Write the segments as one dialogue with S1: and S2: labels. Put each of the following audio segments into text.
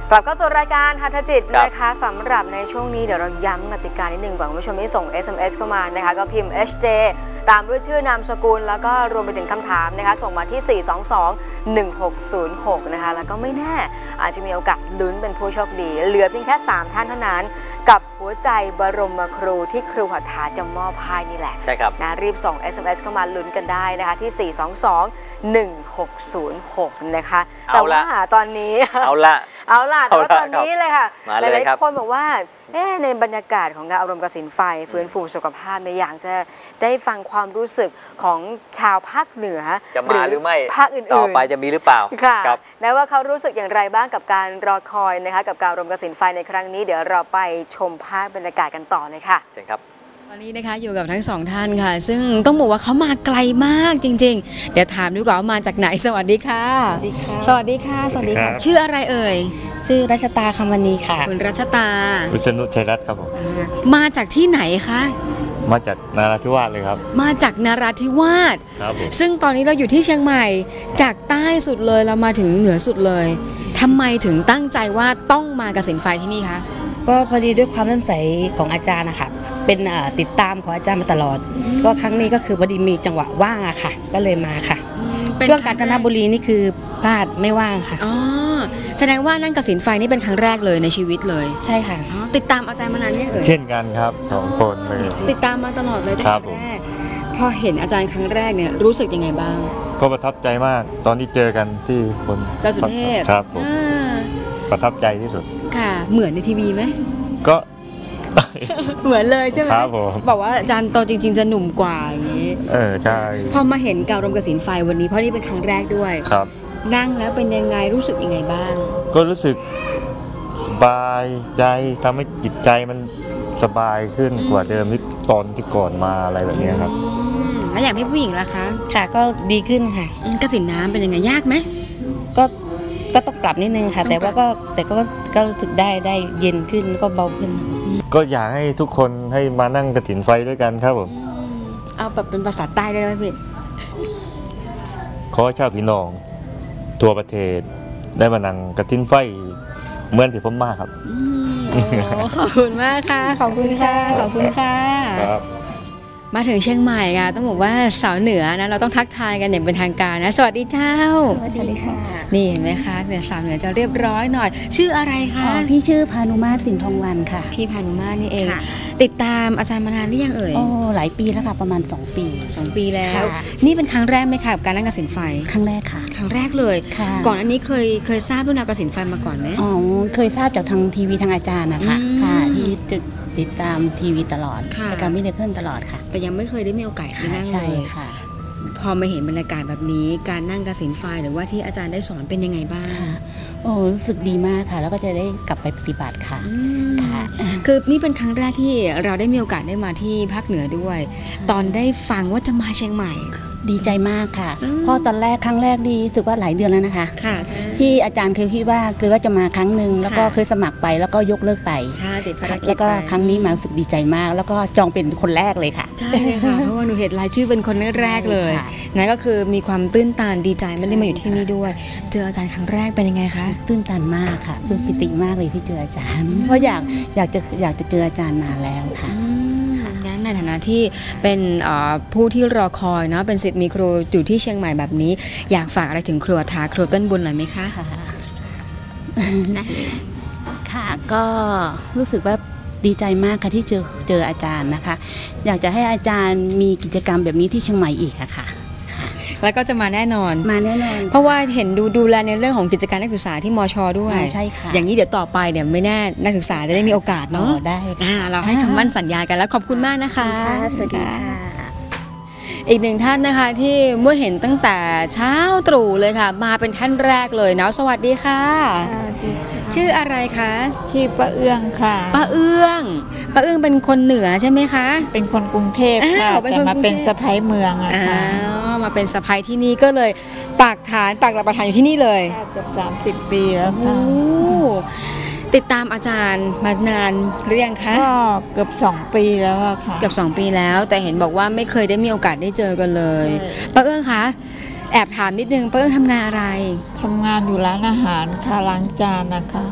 S1: กลับเข้าสู่รายการหัตถจิตนะคะสำหรับในช่วงนี้เดี๋ยวเราย้ำกติกานิดนึงก่อนคุณผู้ชมที่ส่ง SMS เข้ามานะคะก็พิมพ์ HJ ตามด้วยชื่อนามสกุลแล้วก็รวมไปถึงคำถามนะคะส่งมาที่ 422-1606 นะคะแล้วก็ไม่แน่อาจจะมีโอกาสลุ้นเป็นผู้โชคดีเหลือเพียงแค่3ท่านเท่านั้นกับหัวใจบรมครูที่ครูหัตถาจะมอบให้นี่แหละ
S2: ใช่ครับ
S1: นะรีบส่ง SMS เข้ามาลุ้นกันได้นะคะที่ 422-1606 นะคะแต่ว่าตอนนี้
S2: เอาล่ะ
S1: แต่ว่าตอนนี้เลยค่ะหลายๆคนบอกว่าในบรรยากาศของงานอบรมกสิณไฟฟื้นฟูสุขภาพในอยากจะได้ฟังความรู้สึกของชาวภาคเหนือ
S2: จะมาหรือไม่
S1: ภาคอื่นๆ
S2: ต่อไปจะมีหรือเปล่า
S1: ค่ะและว่าเขารู้สึกอย่างไรบ้างกับการรอคอยนะคะกับการอบรมกสิณไฟในครั้งนี้เดี๋ยวเราไปชมภาพบรรยากาศกันต่อเลยค่ะ
S2: เชิญครับ
S1: ตอนนี้นะคะอยู่กับทั้งสองท่านค่ะซึ่งต้องบอกว่าเขามาไกลมากจริงๆเดี๋ยวถามดีกว่ามาจากไหนสวัสดีค่ะสวัสดีค่ะสวัสดีค่ะชื่ออะไรเอ่ย
S3: ชื่อรัชตาคำวณีค่ะ
S1: คุณรัชตา
S4: วิษณุชัยรัตน์ครับผม
S1: มาจากที่ไหนคะ
S4: มาจากนราธิวาสเลยครับ
S1: มาจากนราธิวาส
S4: ครับผม
S1: ซึ่งตอนนี้เราอยู่ที่เชียงใหม่จากใต้สุดเลยเรามาถึงเหนือสุดเลยทำไมถึงตั้งใจว่าต้องมากสิณไฟที่นี่คะ
S3: ก็พอดีด้วยความเลื่อมใสของอาจารย์นะคะเป็นติดตามของอาจารย์มาตลอดก็ครั้งนี้ก็คือพอดีมีจังหวะว่างอะค่ะก็เลยมาค่ะช่วงกาญจนบุรีนี่คือพลาดไม่ว่างค่ะ
S1: อ๋อแสดงว่านั่งกสิณไฟนี่เป็นครั้งแรกเลยในชีวิตเลย
S3: ใช่ค่ะ
S1: ติดตามอาจารย์มานานยังเอ่ย
S4: เช่นกันครับ2 คนเลย
S1: ติดตามมาตลอดเลยตั้งแต่แรกพอเห็นอาจารย์ครั้งแรกเนี่ยรู้สึกยังไงบ้าง
S4: ก็ประทับใจมากตอนที่เจอกันที่บน
S1: ดอยสุเทพ
S4: ครับผมประทับใจที่สุด
S1: ค่ะเหมือนในทีวีไหม
S4: ก็
S1: เหมือนเลยใช่ไหม
S4: ครับผม
S1: บอกว่าอาจารย์ตอนจริงๆจะหนุ่มกว่าอย่างนี้
S4: ใช่
S1: พอมาเห็นการอบรมกสิณไฟวันนี้เพราะนี่เป็นครั้งแรกด้วย
S4: ครับ
S1: นั่งแล้วเป็นยังไงรู้สึกยังไงบ้าง
S4: ก็รู้สึกสบายใจทำให้จิตใจมันสบายขึ้นกว่าเดิมที่ตอนที่ก่อนมาอะไรแบบนี้ครับ
S1: แล้วอย่างพี่ผู้หญิงล่ะคะ
S3: ค่ะก็ดีขึ้นค่ะ
S1: กสิณน้ำเป็นยังไงยากไหม
S3: ก็ต้องปรับนิดนึงค่ะแต่ว่าก็รู้สึกได้เย็นขึ้นก็เบาขึ้น
S4: ก็อยากให้ทุกคนให้มานั่งกฐินไฟด้วยกันครับผม
S1: เอาแบบเป็นภาษาใต้ได้ไหมพี่
S4: ขอชาวพี่น้องทั่วประเทศได้มานั่งกฐินไฟเหมือนที่ผมมาครับ
S1: ขอบคุณมากค่ะขอบคุณค่ะขอบคุณค่ะมาถึงเชียงใหม่ค่ะต้องบอกว่าสาวเหนือนะเราต้องทักทายกันอย่างเป็นทางการนะสวัสดีเจ้า
S3: สวัสดีค่ะ
S1: นี่เห็นไหมคะเนี่ยสาวเหนือจะเรียบร้อยหน่อยชื่ออะไรคะ
S3: พี่ชื่อพานุมาตรสินทองวันค่ะ
S1: พี่พานุมาตรนี่เองติดตามอาจารย์มานานหรือยังเอ่ย
S3: หลายปีแล้วค่ะประมาณ2 ปี
S1: 2 ปีแล้วนี่เป็นครั้งแรกไหมคะกับการนั่งกสิณไฟ
S3: ครั้งแรกค่ะ
S1: ครั้งแรกเลยก่อนอันนี้เคยทราบเรื่องกสิณไฟมาก่อนไหม
S3: เคยทราบจากทางทีวีทางอาจารย์นะคะค่ะที่ติดตามทีวีตลอดรายการมิเรเคิลตลอดค่ะ
S1: แต่ยังไม่เคยได้มีโอกาสได้นั่งเลย
S3: ค่ะ
S1: พอมาเห็นบรรยากาศแบบนี้การนั่งกสิณไฟหรือว่าที่อาจารย์ได้สอนเป็นยังไงบ้าง
S3: รู้สึกดีมากค่ะแล้วก็จะได้กลับไปปฏิบัติค่ะ
S1: คือนี่เป็นครั้งแรกที่เราได้มีโอกาสได้มาที่ภาคเหนือด้วยตอนได้ฟังว่าจะมาเชียงใหม่
S3: ดีใจมากค่ะเพราะตอนแรกครั้งแรกดีรู้สึกว่าหลายเดือนแล้วนะคะที่อาจารย์เคยคิดว่าคือว่าจะมาครั้งหนึ่งแล้วก็เคยสมัครไปแล้วก็ยกเลิกไปแล้วก็ครั้งนี้มารู้สึกดีใจมากแล้วก็จองเป็นคนแรกเลยค่ะ
S1: ใช่ค่ะเพราะว่าหนูเห็นรายชื่อเป็นคนแรกเลยงั้นก็คือมีความตื้นตันดีใจไม่ได้มาอยู่ที่นี่ด้วยเจออาจารย์ครั้งแรกเป็นยังไงคะ
S3: ตื้นตันมากค่ะปลื้มปิติมากเลยที่เจออาจารย์เพราะอยากจะเจออาจารย์นานแล้วค่ะ
S1: ในฐานะที่เป็นผู้ที่รอคอยเนาะเป็นศิษย์มีครูอยู่ที่เชียงใหม่แบบนี้อยากฝากอะไรถึงครูอัฏฐาครูต้นบุญหน่อยไหมคะ
S3: ค่ะก็รู้สึกว่าดีใจมากค่ะที่เจออาจารย์นะคะอยากจะให้อาจารย์มีกิจกรรมแบบนี้ที่เชียงใหม่อีกค่ะ
S1: แล้วก็จะมาแน่นอนเพราะว่าเห็นดูแลในเรื่องของกิจการนักศึกษาที่มช.ด้วย
S3: ใช่ค่ะ
S1: อย่างนี้เดี๋ยวต่อไปเนี่ยไม่แน่นักศึกษาจะได้มีโอกาสเนาะ
S3: ได้
S1: เราให้คำมั่นสัญญากันแล้วขอบคุณมากนะคะ
S3: สวัสดีค่ะ
S1: อีกหนึ่งท่านนะคะที่เมื่อเห็นตั้งแต่เช้าตรู่เลยค่ะมาเป็นท่านแรกเลยเนาะสวัสดีค่ะชื่ออะไรคะ
S5: ชื่อป้าเอื้องค่ะ
S1: ป้าเอื้องเป็นคนเหนือใช่ไหมคะ
S5: เป็นคนกรุงเทพค่ะแต่มาเป็นสะใภ้เมืองอะค่ะ
S1: มาเป็นสะใภ้ที่นี่ก็เลยปักหลักประธานอยู่ที่นี่เลย
S5: เกือบ30 ปีแล้วค่ะ
S1: ติดตามอาจารย์มานานหรือยังคะ
S5: ก็เกือบ2 ปีแล้วค่ะ
S1: เกือบ2 ปีแล้วแต่เห็นบอกว่าไม่เคยได้มีโอกาสได้เจอกันเลยป้าเอื้องคะแอบถามนิดนึงป้าเอื้องทำงานอะไร
S5: ทำงานอยู่ร้านอาหารค่ะล้างจานนะคะ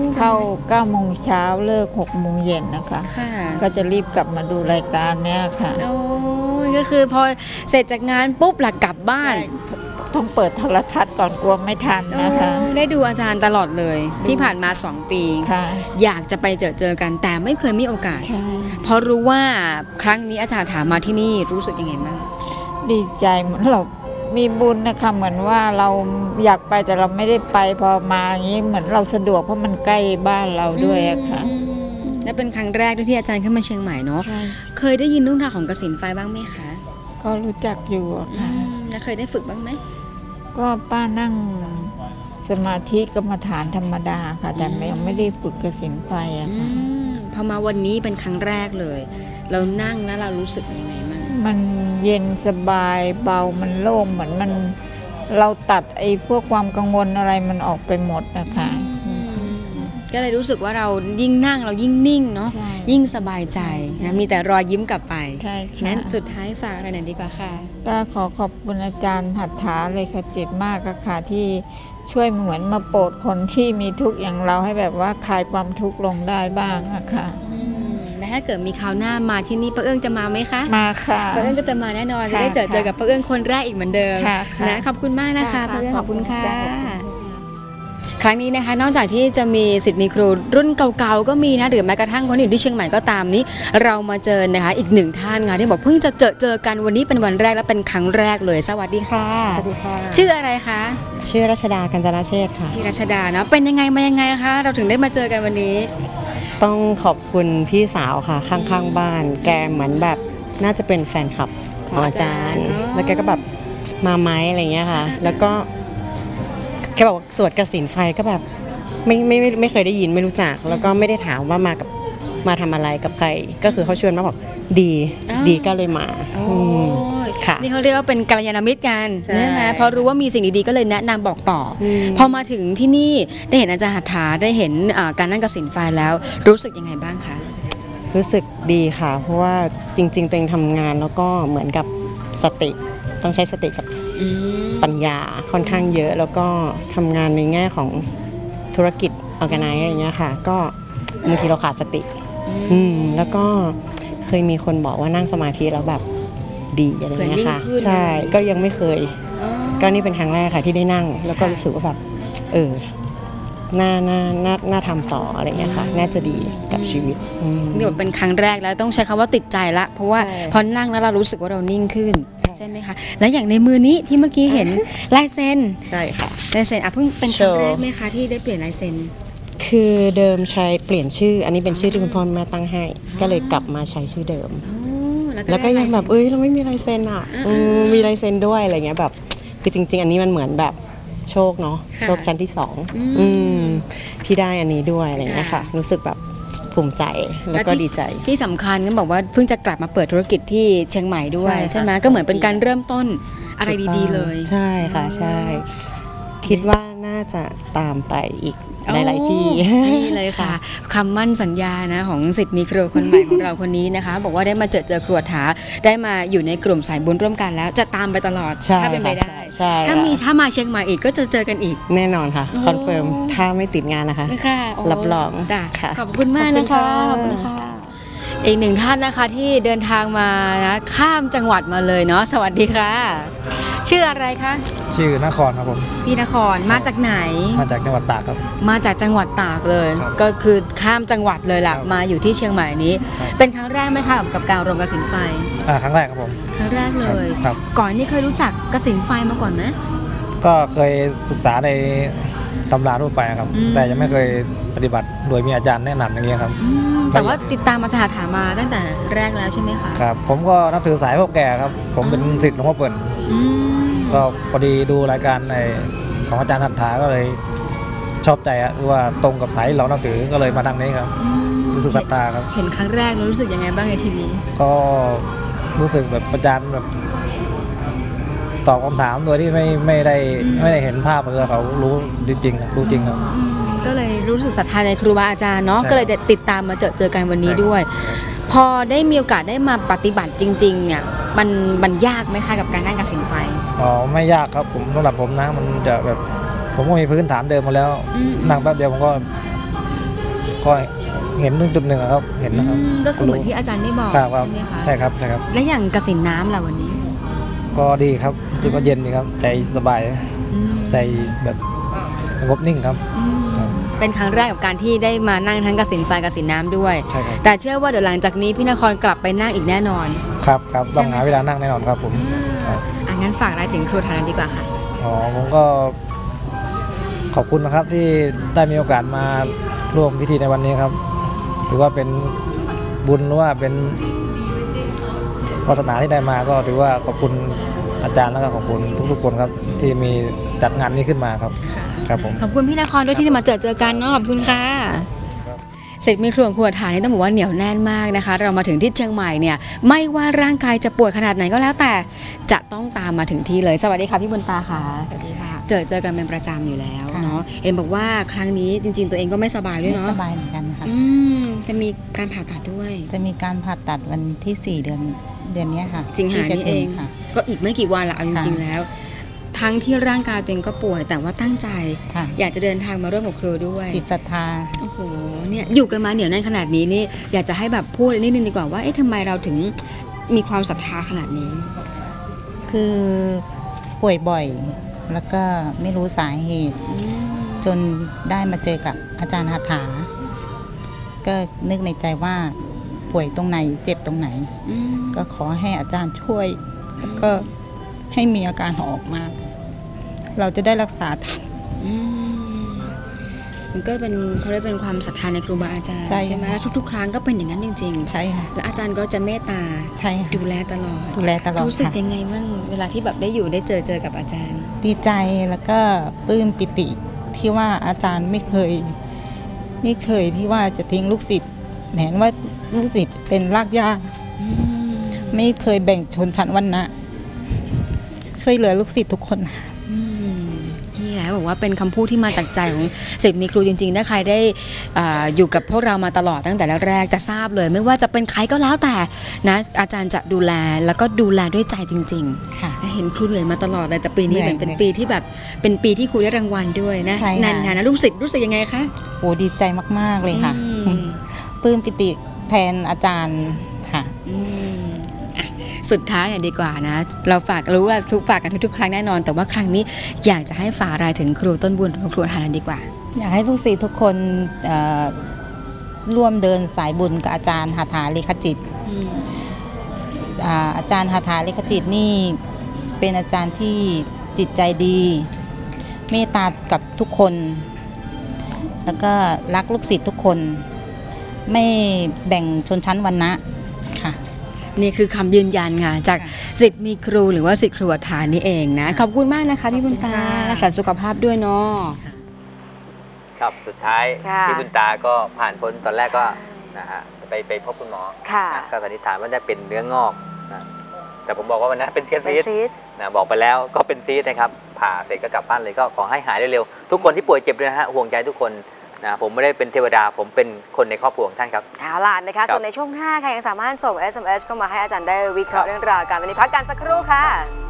S5: เข้า9 โมงเช้าเลิก6 โมงเย็นนะคะก็จะรีบกลับมาดูรายการเนี้ยค่ะ
S1: โอ้ยก็คือพอเสร็จจากงานปุ๊บหลักกลับบ้าน
S5: ต้องเปิดโทรทัศน์ก่อนกลัวไม่ทันนะคะ
S1: ได้ดูอาจารย์ตลอดเลยที่ผ่านมา2 ปีอยากจะไปเจอกันแต่ไม่เคยมีโอกาสเพราะรู้ว่าครั้งนี้อาจารย์ถามมาที่นี่รู้สึกยังไงบ้าง
S5: ดีใจเหมือนเรามีบุญนะคะเหมือนว่าเราอยากไปแต่เราไม่ได้ไปพอมาอย่างนี้เหมือนเราสะดวกเพราะมันใกล้บ้านเราด้วยอะค่ะ
S1: และเป็นครั้งแรกที่อาจารย์ขึ้นมาเชียงใหม่เนาะเคยได้ยินเรื่องราวของกสิณไฟบ้างไหมคะ
S5: ก็รู้จักอยู่ค่ะ
S1: แล้วเคยได้ฝึกบ้างไหม
S5: ก็ป้านั่งสมาธิกรรมฐานธรรมดาค่ะแต่ยังไม่ได้ฝึกกสิณไฟอะค่ะ
S1: พอมาวันนี้เป็นครั้งแรกเลยเรานั่งแล้วเรารู้สึกยังไงบ้าง
S5: มันเย็นสบายเบามันโล่งเหมือนมันเราตัดไอ้พวกความกังวลอะไรมันออกไปหมดนะคะ
S1: ก็เลยรู้สึกว่าเรายิ่งนั่งเรายิ่งนิ่งเนาะยิ่งสบายใจนะมีแต่รอยยิ้มกลับไปงั้นสุดท้ายฝากอะไรหน่อยดีกว่าค่ะ
S5: ก็ขอบคุณอาจารย์หัตถาเลยค่ะจิตมากค่ะที่ช่วยเหมือนมาโปรดคนที่มีทุกข์อย่างเราให้แบบว่าคลายความทุกข์ลงได้บ้างอะค่ะ
S1: และถ้าเกิดมีคราวหน้ามาที่นี่ป้าเอื้องจะมาไหมคะ
S5: มาค่ะ
S1: ป้าเอื้องก็จะมาแน่นอนจะได้เจอกับป้าเอื้องคนแรกอีกเหมือนเดิมนะขอบคุณมากนะคะป้าเอื้องขอบคุณค่ะครั้งนี้นะคะนอกจากที่จะมีศิษย์มีครูรุ่นเก่าๆก็มีนะหรือแม้กระทั่งคนอยู่ที่เชียงใหม่ก็ตามนี้เรามาเจอนะคะอีกหนึ่งท่านค่ะที่บอกเพิ่งจะเจอกันวันนี้เป็นวันแรกและเป็นครั้งแรกเลยสวัสดีค่ะ
S6: สวัสดีค่ะ
S1: ชื่ออะไรคะ
S6: ชื่อรัชดากัญจนาเชษฐ์ค่ะ
S1: พี่รัชดานะเป็นยังไงมายังไงคะเราถึงได้มาเจอกันวันนี้
S6: ต้องขอบคุณพี่สาวค่ะข้างๆบ้านแกเหมือนแบบน่าจะเป็นแฟนคลับของอาจารย์แล้วแกก็แบบมาไหมอะไรเงี้ยค่ะแล้วก็แกบอกสวดกสิณไฟก็แบบไม่เคยได้ยินไม่รู้จักแล้วก็ไม่ได้ถามว่ามาทำอะไรกับใครก็คือเขาชวนมาบอกดีก็เลยมา
S1: ค่ะนี่เขาเรียกว่าเป็นกัลยาณมิตรกันใช่ไหมพอรู้ว่ามีสิ่งดีๆก็เลยแนะนำบอกต่อพอมาถึงที่นี่ได้เห็นอาจารย์หัตถาได้เห็นการนั่งกสิณไฟแล้วรู้สึกยังไงบ้างคะ
S6: รู้สึกดีค่ะเพราะว่าจริงๆตัวเองทำงานแล้วก็เหมือนกับสติต้องใช้สติกับปัญญาค่อนข้างเยอะแล้วก็ทำงานในแง่ของธุรกิจออร์แกไนซ์อะไรเงี้ยค่ะก็บางทีเราขาดสติแล้วก็เคยมีคนบอกว่านั่งสมาธิแล้วแบบดีอะไรเงี้ยค่ะใช่ก็ยังไม่เคยก็นี่เป็นครั้งแรกค่ะที่ได้นั่งแล้วก็รู้สึกว่าแบบน่าทำต่ออะไรเงี้ยค่ะน่าจะดีกับชีวิต
S1: นี่แบบเป็นครั้งแรกแล้วต้องใช้คำว่าติดใจละเพราะว่าพอนั่งแล้วเรารู้สึกว่าเรานิ่งขึ้นใช่ไหมคะแล้วอย่างในมือนี้ที่เมื่อกี้เห็นลายเซ็น
S6: ใช่ค่ะ
S1: ลายเซ็นเพิ่งเป็นครั้งแรกไหมคะที่ได้เปลี่ยนลายเซ็น
S6: คือเดิมใช้เปลี่ยนชื่ออันนี้เป็นชื่อที่คุณพ่อแม่ตั้งให้ก็เลยกลับมาใช้ชื่อเดิมแล้วก็ยังแบบเราไม่มีลายเซ็นอ่ะมีลายเซ็นด้วยอะไรเงี้ยแบบคือจริงๆอันนี้มันเหมือนแบบโชคเนาะโชคชั้นที่2ที่ได้อันนี้ด้วยอะไรเงี้ยค่ะรู้สึกแบบภูมิใจแล้วก็ดีใจ
S1: ที่สำคัญก็บอกว่าเพิ่งจะกลับมาเปิดธุรกิจที่เชียงใหม่ด้วยใช่ไหมก็เหมือนเป็นการเริ่มต้นอะไรดีๆเลย
S6: ใช่ค่ะใช่คิดว่าน่าจะตามไปอีกหลายๆที่
S1: นี่เลยค่ะคำมั่นสัญญานะของศิษย์มีครูคนใหม่ของเราคนนี้นะคะบอกว่าได้มาเจอครูหัตถาได้มาอยู่ในกลุ่มสายบุญร่วมกันแล้วจะตามไปตลอดถ้าเป็นไปได้ถ้ามาเชียงใหม่อีกก็จะเจอกันอีก
S6: แน่นอนค่ะคอนเฟิร์มถ้าไม่ติดงานนะคะรับรอง
S1: ค่ะขอบคุณมากนะคะขอบคุณค่ะอีกหนึ่งท่านนะคะที่เดินทางมานะข้ามจังหวัดมาเลยเนาะสวัสดีค่ะชื่ออะไรคะ
S7: ชื่อนครครับผม
S1: พี่นครมาจากไหน
S7: มาจากจังหวัดตากครับ
S1: มาจากจังหวัดตากเลยก็คือข้ามจังหวัดเลยล่ะมาอยู่ที่เชียงใหม่นี้เป็นครั้งแรกไหมคะกับการรวมกสิณไฟ
S7: ครั้งแรกครับผม
S1: ครั้งแรกเลยก่อนนี้เคยรู้จักกสิณไฟมาก่อนไหม
S7: ก็เคยศึกษาในตำราทั่วไปครับแต่ยังไม่เคยปฏิบัติโดยมีอาจารย์แนะนำอย่างนี้ครับ
S1: แต่ว่าติดตามอาจารย์ถามมาตั้งแต่แรกแล้วใช่ไหมคะ
S7: ครับผมก็นับถือสายพ่อแก่ครับผมเป็นศิษย์หลวงพ่อเปิ่นก็พอดีดูรายการในของอาจารย์หัตถาก็เลยชอบใจว่าตรงกับสายเรานับถือก็เลยมาทางนี้ครับรู้สึกศรัทธาครับ
S1: เห็นครั้งแรกรู้สึกยังไงบ้างในทีวี
S7: ก็รู้สึกแบบอาจารย์แบบตอบคำถามโดยที่ไม่ได้เห็นภาพเลยเขารู้จริงๆรู้จริงครับ
S1: ก็เลยรู้สึกศรัทธาในครูบาอาจารย์เนาะก็เลยติดตามมาเจอกันวันนี้ด้วยพอได้มีโอกาสได้มาปฏิบัติจริงๆเนี่ยมันยากไหมคะกับการนั่งกสิณไฟ
S7: ไม่ยากครับผมสำหรับผมนะมันจะแบบผมก็มีพื้นฐานเดิมมาแล้วนั่งแป๊บเดียวผมก็ก็เห็นจุดหนึ่งครับเห็นนะครับ
S1: ก็คือเหมือนที่อาจารย์ได้บอก
S7: ครับ
S1: ใช่ไหมคะ
S7: ใช่ครับใช่ครับ
S1: และอย่างกสินน้ำล่ะวันนี้
S7: ก็ดีครับรู้สึกว่าเย็นดีครับใจสบายใจแบบสงบนิ่งครับ
S1: เป็นครั้งแรกกับการที่ได้มานั่งทั้งกสินไฟกสินน้ำด้วย
S7: ใช่ครับ
S1: แต่เชื่อว่าเดี๋ยวหลังจากนี้พี่นครกลับไปนั่งอีกแน่นอน
S7: ครับครับต้องหาเวลานั่งแน่นอนครับผมครับ
S1: งั้นฝากอะไรถึงครูฐานันดีกว่าค่ะ
S7: อ๋อผมก็ขอบคุณนะครับที่ได้มีโอกาสมาร่วมพิธีในวันนี้ครับถือว่าเป็นบุญหรือว่าเป็นวาสนาที่ได้มาก็ถือว่าขอบคุณอาจารย์แล้วก็ขอบคุณทุกๆคนครับที่มีจัดงานนี้ขึ้นมาครับครับผม
S1: ขอบคุณพี่นครด้วยที่ได้มาเจอกันเนาะขอบคุณค่ะเสร็จมีครัวครัวฐานนี่ต้องบอกว่าเหนียวแน่นมากนะคะเรามาถึงที่เชียงใหม่เนี่ยไม่ว่าร่างกายจะป่วยขนาดไหนก็แล้วแต่จะต้องตามมาถึงที่เลยสวัสดีค่ะพี่บุญตาค่ะสวัสดีค่ะเจอกันเป็นประจำอยู่แล้วเนาะเห็นบอกว่าครั้งนี้จริงๆตัวเองก็ไม่สบายด้วยเนาะ
S8: ไม่สบายเหมือนกันค่ะ
S1: จะมีการผ่าตัดด้วย
S8: จะมีการผ่าตัดวันที่ 4 เดือนนี้ค่ะ
S1: สิงหา
S8: ที่จะ
S1: นี่
S8: ถึ
S1: เอง
S8: ค่ะ
S1: ก็อีกไม่กี่วันละเอาจริงๆแล้ว ทั้งที่ร่างกายตัวเองก็ป่วยแต่ว่าตั้งใจ
S8: ค่ะ
S1: อยากจะเดินทางมาร่วมกับครูด้วย
S8: จิตศรัทธา
S1: โอ้โหเนี่ยอยู่กันมาเหนียวแน่นขนาดนี้นี่อยากจะให้แบบพูดนิดนึงดีกว่าว่าเอ๊ะทำไมเราถึงมีความศรัทธาขนาดนี้
S8: คือป่วยบ่อย แล้วก็ไม่รู้สาเหตุ จนได้มาเจอกับอาจารย์หาถา ก็นึกในใจว่าป่วยตรงไหนเจ็บตรงไหน ก็ขอให้อาจารย์ช่วย แล้วก็ให้มีอาการออกมา เราจะได้รักษาทัน
S1: มันก็เป็นเขาเรียกเป็นความศรัทธาในครูบาอาจารย์
S8: ใช่
S1: ใช่ไหมแล้วทุกๆ ครั้งก็เป็นอย่างนั้นจริง
S8: ใช่ค่ะ
S1: ๆและอาจารย์ก็จะเมตตา
S8: ใช่ค่ะ
S1: ดูแลตลอด
S8: ดูแลตลอด
S1: รู้สึก
S8: ค่ะ
S1: ยังไงบ้างเวลาที่แบบได้อยู่ได้เจอกับอาจารย์
S8: ดีใจแล้วก็ปลื้มปิติที่ว่าอาจารย์ไม่เคยที่ว่าจะทิ้งลูกศิษย์แม้ว่าลูกศิษย์เป็นรากหญ้าไม่เคยแบ่งชนชั้นวรรณะช่วยเหลือลูกศิษย์ทุกคนค่ะ
S1: นี่แหละบอกว่าเป็นคำพูดที่มาจากใจของศิษย์มีครูจริงๆถ้าใครได้อยู่กับพวกเรามาตลอดตั้งแต่แรกๆจะทราบเลย ไม่ว่าจะเป็นใครก็แล้วแต่นะอาจารย์จะดูแลแล้วก็ดูแลด้วยใจจริงๆ
S8: ค่ะ
S1: เห็นครูเหนื่อยมาตลอดเลยแต่ปีนี้
S8: เหนื่อย
S1: เป็นปีที่แบบเป็นปีที่ครูได้รางวัลด้วยนะ
S8: ใช่ค่ะ
S1: ในฐานะลูกศิษย์รู้สึกยังไงคะ
S8: โอ้ดีใจมากๆเลยค่ะ ปลื้มปิติแทนอาจารย์ค่ะ
S1: สุดท้ายเนี่ยดีกว่านะเราฝากรู้ว่าฝากกันทุกๆครั้งแน่นอน แต่ว่าครั้งนี้อยากจะให้ฝากอะไรถึงครูต้นบุญครูฐานันดีกว่า
S8: อยากให้ลูกศิษย์ทุกคนร่วมเดินสายบุญกับอาจารย์หาถาเลขจิตอาจารย์หาถาเลขจิตนี่เป็นอาจารย์ที่จิตใจดีเมตตากับทุกคน แล้วก็รักลูกศิษย์ทุกคนไม่แบ่งชนชั้นวรรณะค่ะ
S1: นี่คือคำยืนยันค่ะจากศิษย์มีครูหรือว่าศิษย์ครูฐานนี่เองนะขอบคุณมากนะคะพี่บุญตารักษาสุขภาพด้วยเนาะ
S2: ครับสุดท้าย
S1: ค่ะ
S2: ที่คุณตาก็ผ่านพ้นตอนแรกก็นะฮะไปพบคุณหมอ
S1: ค่ะ
S2: นะก็สันนิษฐานว่าจะเป็นเนื้องอกนะแต่ผมบอกว่าวันนั้นเป็นเทียน
S1: เป็น
S2: ซีส
S1: ซีส
S2: นะบอกไปแล้วก็เป็นซีสนะครับผ่าเสร็จก็กลับบ้านเลยก็ขอให้หายเร็วๆทุกคนที่ป่วยเจ็บด้วยนะฮะห่วงใจทุกคนนะผมไม่ได้เป็นเทวดาผมเป็นคนในครอบครัวของท่านครับ
S1: เอาล่ะนะคะส่วนในช่วงหน้าค่ะยังสามารถส่ง SMS เข้ามาให้อาจารย์ได้วิเคราะห์เรื่องราวกันวันนี้พักกันสักครู่ค่ะ